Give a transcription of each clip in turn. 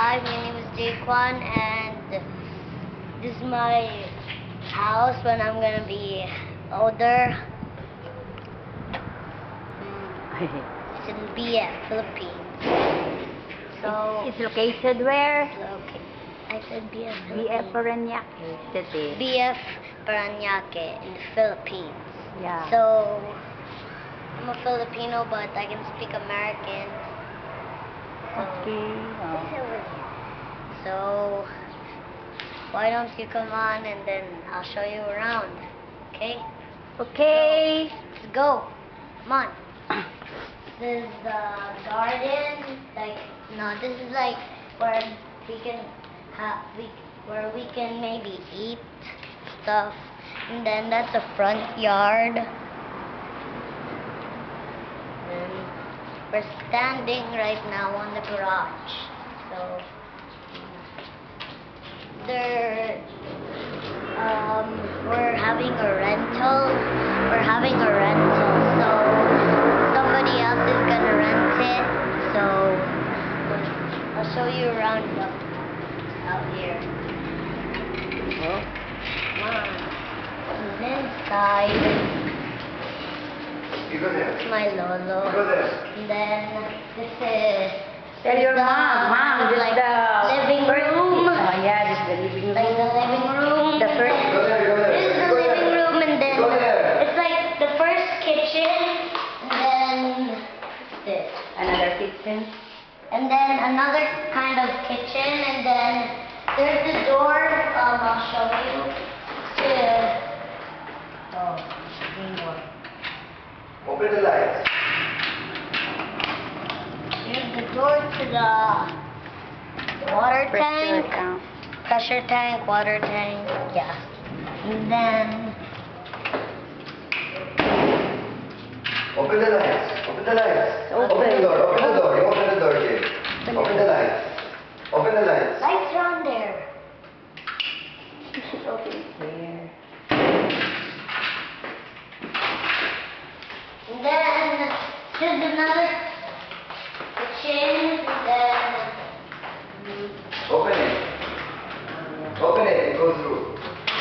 Hi, my name is Jaquan, and this is my house when I'm gonna be older. It's in BF, Philippines. So It's located where? okay, I said BF, BF Philippines. Parañaque City. BF Parañaque in the Philippines. Yeah. So I'm a Filipino, but I can speak American. Okay. So why don't you come on and then I'll show you around, okay? Okay. Let's go. Come on. This is the garden. This is like where we can where we can maybe eat stuff. And then that's the front yard. And we're standing right now on the garage. So we're having a rental. We're having a rental, so somebody else is gonna rent it. So I'll show you around out here. Oh. Come on. And inside, it's my lolo. And then this is. Tell your the, mom, this like, is the living first- room. Oh yeah, this is the living room. Like the living room. The first. This is the living room, and then it's like the first kitchen, and then this. Another kitchen. And then another kind of kitchen, and then there's the door. I'll show you. Green door. Open the lights. Here's the door to the water tank. Pressure tank, water tank, yeah. And then Open the lights. Open the lights. Open. Open the door. Open the door. You open the door, Jay. Open the lights. Open the lights. lights are on there. You should open it here. And then there's another kitchen, and then Open it. Open it and go through.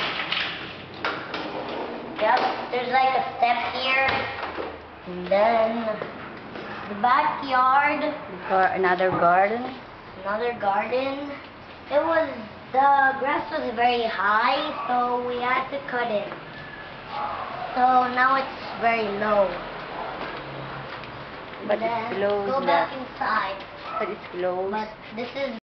yep, there's like a step here. And then the backyard, For another garden. another garden. The grass was very high, so we had to cut it. So now it's very low. But Then it's closed. go back inside. But it's closed. But this is